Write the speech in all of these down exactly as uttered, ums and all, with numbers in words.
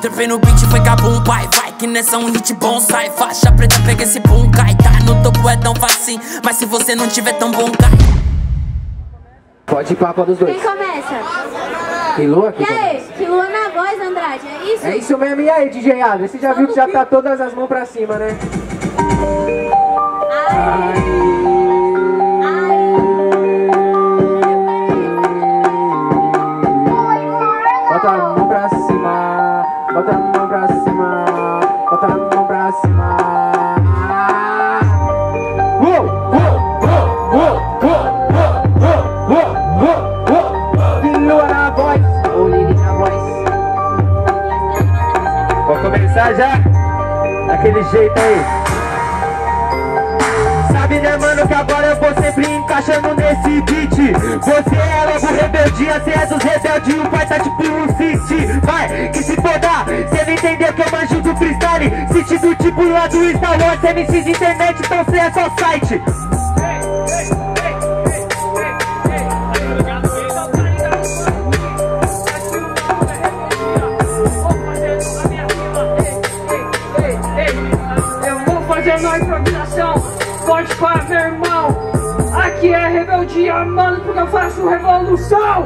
Trepei no beat, foi cabum, pai, vai. Que nessa um hit bom sai. Faixa preta, pega esse boom, cai. Tá no topo é tão facinho, mas se você não tiver tão bom, cai. Pode ir pra qual dos dois? Quem começa? Quilua? E aí? Quilua na voz, Andrade, é isso? É isso mesmo, e aí, D J Adler? Você já viu que já tá todas as mãos pra cima, né? Ai. Bota a mão pra cima, bota a mão pra cima, bota a mão pra cima. Uou, uou, uou, uou, uou, uou, uou, uou. Quilua na voz, ou Lili na voz. Vou começar já, daquele jeito aí. Sabe, né, mano, que agora eu vou sempre encaixando nesse beat. Você é logo rebeldia, cê é dos rebeldes, o pai tá tipo um City. Vai, que se foda, cê não entendeu que eu manjo do freestyle. City do tipo lá do Star Wars, M Cs internet, então cê é só site. Eu vou fazer uma improvisação. Pode falar, meu irmão. Aqui é rebeldia, mano, porque eu faço revolução.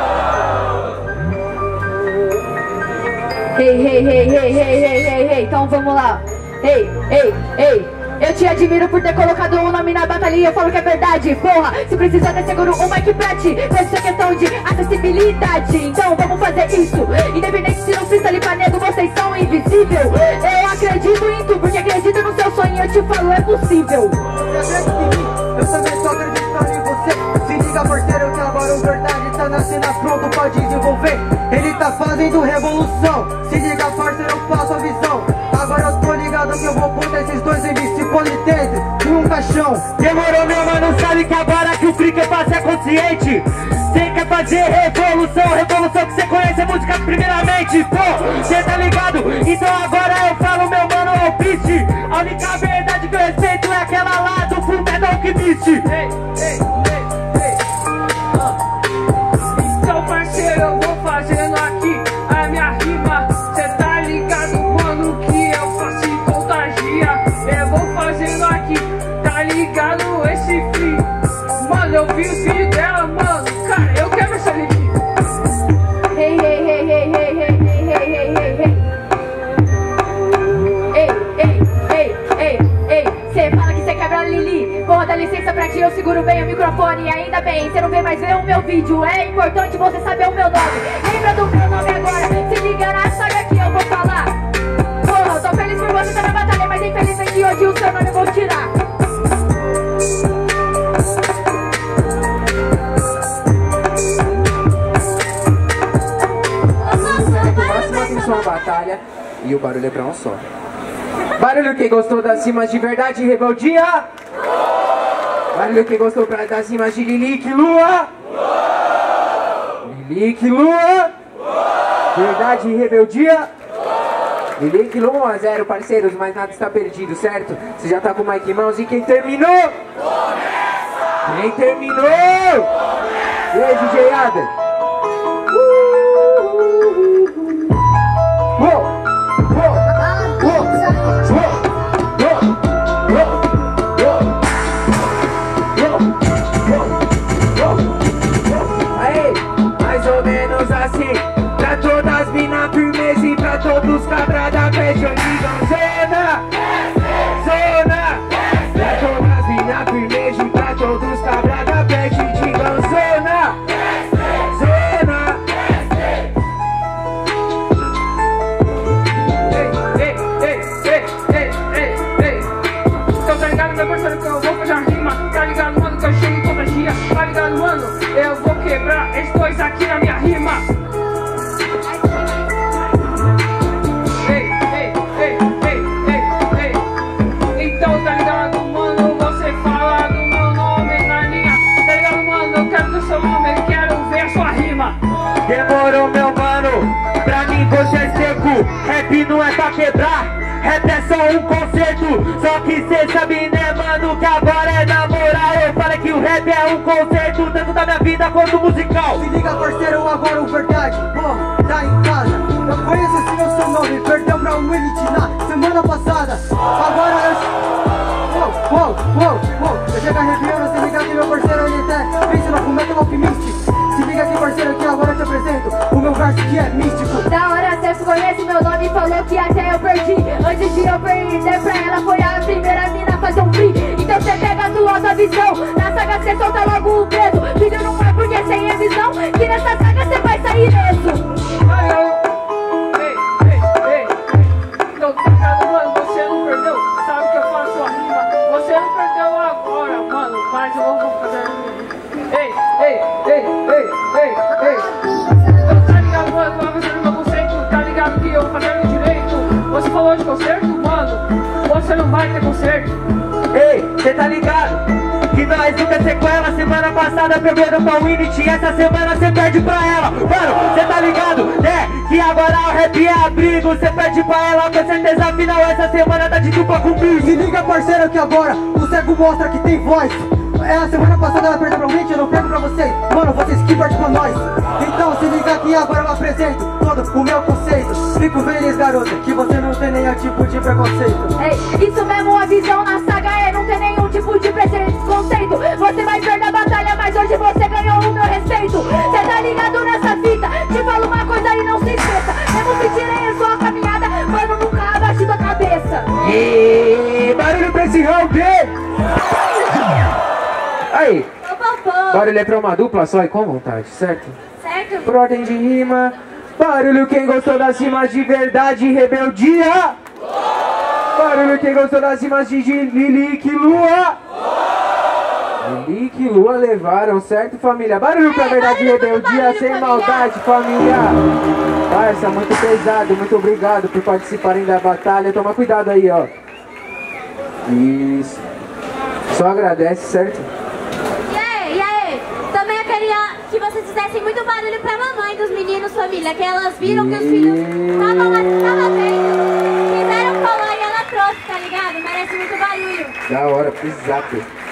Hey, hey, hey, hey, hey, hey, hey, hey. Então vamos lá. Ei, ei, ei. Eu te admiro por ter colocado um nome na batalha. Eu falo que é verdade, porra. Se precisar ter seguro um mic pra ti. Essa é questão de acessibilidade. Então vamos fazer isso. Independente se não freestyle pra nego, vocês são invisível. Eu acredito em tu, porque acredito no seu sonho. Eu te falo, é possível. Você acredita em mim? Eu também tô acreditando em você. Se liga, parceiro, que agora o verdade tá na cena, pronto pra desenvolver. Ele tá fazendo revolução. Se liga, parceiro, eu faço a visão. Agora eu tô ligado que eu vou botar esses dois M C por dentro em um caixão. Demorou, meu mano, sabe que agora que o freak é pra ser consciente. Cê quer fazer revolução, revolução que cê conhece é música primeiramente. Pô, cê tá ligado? Então agora eu falo, meu mano, é o beat. A única verdade que eu respeito é aquela lá do full metal que viste. Ei, ei, ei, ei. Ah. Então, parceiro, eu vou fazendo aqui a minha rima. Cê tá ligado, mano, que eu faço em contagia. Eu vou fazendo aqui, tá ligado, esse free. Mano, eu vi o vídeo dela, mano. Cara, eu quero essa Lili. Hey, hey, hey, hey, hey, hey, hey, hey, hey, hey, hey. Ei, ei, ei, ei, ei. Cê fala que cê quebra a Lili. Porra, dá licença pra ti, eu seguro bem o microfone. E ainda bem, cê não vê mais ver o meu vídeo. É importante você saber o meu nome. Lembra do meu nome agora? Se liga na saga que eu vou falar. Porra, eu tô feliz por você tá na batalha, mas infelizmente hoje o seu nome eu vou tirar. Sua batalha e o barulho é pra um só. Barulho quem gostou das rimas de verdade e rebeldia. Barulho quem gostou pra, das rimas de Lili Quilua. Lili Quilua. Verdade e rebeldia. Lili Quilua um a zero, parceiros, mas nada está perdido, certo? Você já tá com o mic em mãos e quem terminou? Começa! Quem terminou? Começa! E aí, D J Adler? Todos cabra da peste, eu digo zona, zona. Pra todas mina firmeza, pra todos cabra da peste, digam zona, zona. Ei, ei, ei, ei, ei, ei, ei. Então tá ligado, meu parceiro, que eu vou fazer a rima. Tá ligado, mano, que eu chego em contagia. Tá ligado, mano, eu vou quebrar esses dois aqui na minha rima. Demorou, meu mano, pra mim você é seco. Rap não é pra quebrar, rap é só um concerto. Só que cê sabe, né, mano, que agora é na moral. Eu falei que o rap é um concerto, tanto da minha vida quanto musical. Se liga, parceiro, agora o verdade, porra, tá em casa. Eu conheço sim o seu nome, o Elite na semana passada. Agora eu... Uou, uou, uou, uou. Eu chego arrepiando, se liga aqui meu parceiro, ele até pensa no fumeto alquimiste. Se liga aqui parceiro, que agora eu te apresento o meu verso que é místico. Da hora cê conhece meu nome, falou que até eu perdi. Antes de eu perder pra ela, foi a primeira mina a fazer um free. Então cê pega a tua outra visão, na saga cê solta logo o dedo. Filho não é porque sem a visão, que nessa saga cê vai sair ileso. Ai, eu... Ei, ei, ei, então tá ligado, mano, você não perdeu. Sabe que eu faço a rima, você não perdeu agora, mano, mas eu vou fazer. Ei, ei, ei, ei, ei, ei. Então tá ligado, mano, vai fazer o meu conceito. Tá ligado que eu vou fazer o direito. Você falou de concerto, mano, você não vai ter concerto. Ei, cê tá ligado? Que nós nunca sequela. Semana passada perdeu pra Winit, essa semana cê perde pra ela. Mano, cê tá ligado? É, que agora o rap é abrigo. Cê perde pra ela, com certeza afinal essa semana tá de dupla comigo. Se liga parceiro que agora o cego mostra que tem voz. É, a semana passada ela perdeu pra Winit, eu não perco pra vocês. Mano, vocês que perdem pra nós. Então se liga que agora eu apresento todo o meu conceito. Fico feliz garota, que você não tem nenhum tipo de preconceito. Ei, isso mesmo, a visão na saga é não ter nenhum tipo de preconceito. Você vai perder a batalha, mas hoje você ganhou o meu respeito. Cê tá ligado nessa fita? Te falo uma coisa e não se esqueça. Mesmo se tirei a sua caminhada, mano, nunca abaixe tua cabeça. E barulho pra esse round. Aí, barulho é pra uma dupla só e com vontade, certo? Certo? Por ordem de rima. Barulho quem gostou das rimas de verdade e rebeldia. Barulho quem gostou das rimas de Lilique e Lua. Lilique e Lua levaram, certo família? Barulho pra verdade e rebeldia, sem maldade família. Parça, muito pesado, muito obrigado por participarem da batalha. Toma cuidado aí, ó. Isso. Só agradece, certo? E aí, e aí? Também eu queria que vocês fizessem muito barulho pra mamãe dos meninos, família. Que elas viram que os filhos estavam vendo, fizeram colar e ela trouxe, tá ligado? Merece muito barulho. Da hora, exato.